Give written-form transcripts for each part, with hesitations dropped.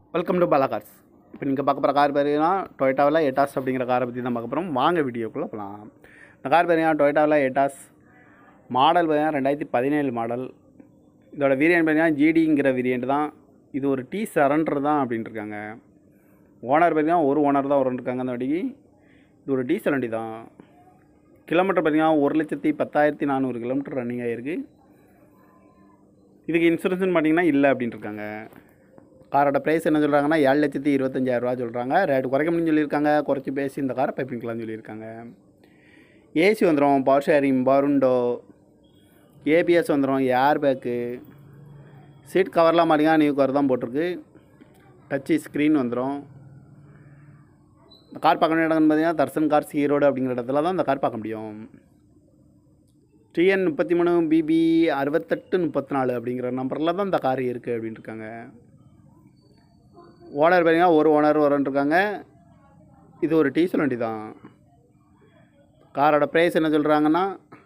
Welcome to Bala cars. இப்போ நீங்கள் பார்க்க போகிற கார் பார்த்தீங்கன்னா டொயோட்டாவில் எட்டாஸ் அப்படிங்கிற காரை பற்றி தான் பார்க்க போகிறோம். வாங்க வீடியோக்குள்ளே போகலாம். இந்த கார் பார்த்தீங்கன்னா டொயோட்டாவில் எட்டாஸ் மாடல் பார்த்தீங்கன்னா 2017 மாடல். இதோட வேரியன்ட் பார்த்தீங்கன்னா ஜிடிங்கிற வேரியன்ட் தான். இது ஒரு டி சரண்டர் தான் அப்படின்ட்டு இருக்காங்க. ஓனர் பார்த்தீங்கன்னா ஒரு ஓனர் தான் இருக்காங்க. அந்த வண்டிக்கு இது ஒரு டீசல் வண்டி தான். கிலோமீட்டர் பார்த்தீங்கன்னா 1,10,400 கிலோமீட்டர் ரன்னிங் ஆகிருக்கு. இதுக்கு இன்சூரன்ஸ்னு பார்த்தீங்கன்னா இல்லை அப்படின்ட்டு இருக்காங்க. காரோட ப்ரைஸ் என்ன சொல்கிறாங்கன்னா 7,25,000 சொல்கிறாங்க. ரேட்டு குறைக்க முடியும்னு சொல்லியிருக்காங்க. குறைச்சி பேசி இந்த காரை பைப்பிங்கலாம்னு சொல்லியிருக்காங்க. ஏசி வந்துடும், பவர் ஷேரிங், பருண்டோ, ஏபிஎஸ் வந்துடும், ஏர் பேக்கு, சீட் கவர்லாம் பார்த்தீங்கன்னா நியூ கவர் தான் போட்டிருக்கு. டச்சு ஸ்க்ரீன் வந்துடும். இந்த கார் பார்க்க வேண்டிய இடம்னு பார்த்தீங்கன்னா தர்சன் கார்ஸ் ஈரோடு அப்படிங்கிற இடத்துல தான் இந்த கார் பார்க்க முடியும். TN 33 BB 6834 அப்படிங்கிற நம்பரில் தான் இந்த கார் இருக்குது அப்படின்ட்டு இருக்காங்க. ஓனர் பார்த்தீங்கன்னா ஒரு ஓனர் இருக்காங்க. இது ஒரு டீசல் வண்டி தான். காரோட ப்ரைஸ் என்ன சொல்கிறாங்கன்னா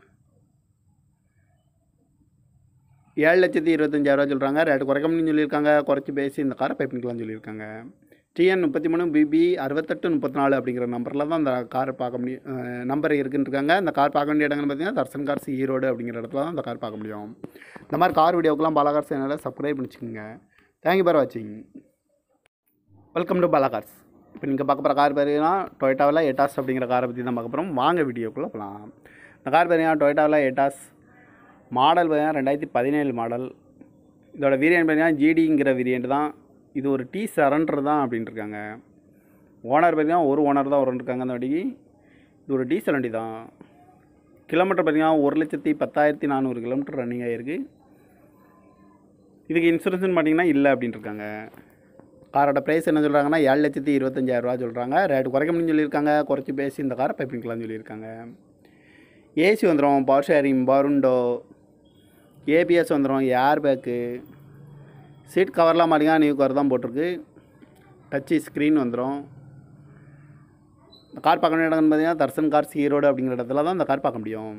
7,25,000 சொல்கிறாங்க. ரேட்டு குறைக்க முடியும்னு சொல்லியிருக்காங்க. குறைச்சி பேசி இந்த காரை பைப்பிங்கலாம்னு சொல்லியிருக்காங்க. TN 33 BB 6834 அப்படிங்கிற நம்பரில் தான் இந்த காரை பார்க்க முடியும். நம்பர் இருக்குன்னு இருக்காங்க. இந்த கார் பார்க்க வேண்டிய இடங்கள்னு பார்த்தீங்கன்னா தர்சன் கார்ஸ் ஈரோடு அப்படிங்கிற இடத்துல தான் இந்த கார் பார்க்க முடியும். இந்த மாதிரி கார் வீடியோக்கெல்லாம் பாலா கார்ஸ் சேனலை சப்ஸ்கிரைப் பண்ணிச்சுக்கோங்க. தேங்க்யூ ஃபார் வாட்சிங். Welcome to Bala cars. இப்போ நீங்கள் பார்க்க போகிற கார் பார்த்தீங்கன்னா டொயோட்டாவில் எட்டாஸ் அப்படிங்கிற காரை பற்றி தான் பார்க்க போகிறோம். வாங்க வீடியோக்குள்ளே போகலாம். இந்த கார் பார்த்தீங்கன்னா டொயோட்டாவில் எட்டாஸ் மாடல் பார்த்தீங்கன்னா 2017 மாடல். இதோட வேரியன்ட் பார்த்தீங்கன்னா ஜிடிங்கிற வேரியன்ட் தான். இது ஒரு டி சரண்டர் தான் அப்படின்ட்டு இருக்காங்க. ஓனர் பார்த்தீங்கன்னா ஒரு ஓனர் தான் இருக்காங்க. அந்த வண்டிக்கு இது ஒரு டீசல் வண்டி தான். கிலோமீட்டர் பார்த்தீங்கன்னா 1,10,400 கிலோமீட்டர் ரன்னிங் ஆகிருக்கு. இதுக்கு இன்சூரன்ஸ்னு பார்த்தீங்கன்னா இல்லை அப்படின்ட்டு இருக்காங்க. காரோட ப்ரைஸ் என்ன சொல்கிறாங்கன்னா 7,25,000 சொல்கிறாங்க. ரேட்டு குறைக்க முடியும்னு சொல்லியிருக்காங்க. குறைச்சி பேசி இந்த காரை பைப்பிங்கலாம்னு சொல்லியிருக்காங்க. ஏசி வந்துடும், பவர் ஷேரிங், பருண்டோ, ஏபிஎஸ் வந்துடும், ஏர் பேக்கு, சீட் கவர்லாம் பார்த்தீங்கன்னா நியூ கவர் தான் போட்டிருக்கு. டச்சு ஸ்க்ரீன் வந்துடும். இந்த கார் பார்க்க வேண்டிய இடம்னு பார்த்தீங்கன்னா தர்சன் கார்ஸ் ஈரோடு அப்படிங்கிற இடத்துல தான் இந்த கார் பார்க்க முடியும்.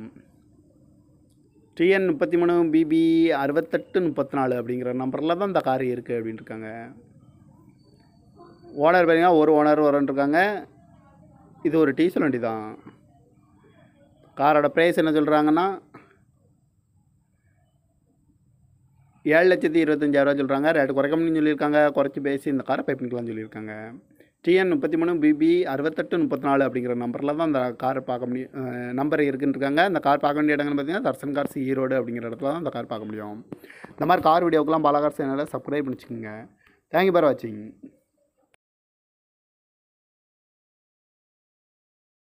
TN 33 BB 6834 அப்படிங்கிற நம்பரில் தான் இந்த கார் இருக்குது அப்படின்ட்டு இருக்காங்க. ஓனர் பார்த்தீங்கன்னா ஒரு ஓனர் இருக்காங்க. இது ஒரு டீசல் வண்டி தான். காரோட ப்ரைஸ் என்ன சொல்கிறாங்கன்னா 7,25,000 சொல்கிறாங்க. ரேட்டு குறைக்க முடியும்னு சொல்லியிருக்காங்க. குறைச்சி பேசி இந்த காரை பைப்பிங்கலாம்னு சொல்லியிருக்காங்க. TN 33 BB 6834 அப்படிங்கிற நம்பரில் தான் இந்த காரை பார்க்க முடியும். நம்பர் இருக்குன்னு இருக்காங்க. இந்த கார் பார்க்க வேண்டிய இடங்கள்னு பார்த்தீங்கன்னா தர்சன் கார்ஸ் ஈரோடு அப்படிங்கிற இடத்துல தான் இந்த கார் பார்க்க முடியும். இந்த மாதிரி கார் வீடியோக்கெல்லாம் பாலா கார்ஸ் சேனலை சப்ஸ்கிரைப் பண்ணிச்சுக்கோங்க. தேங்க்யூ ஃபார் வாட்சிங்.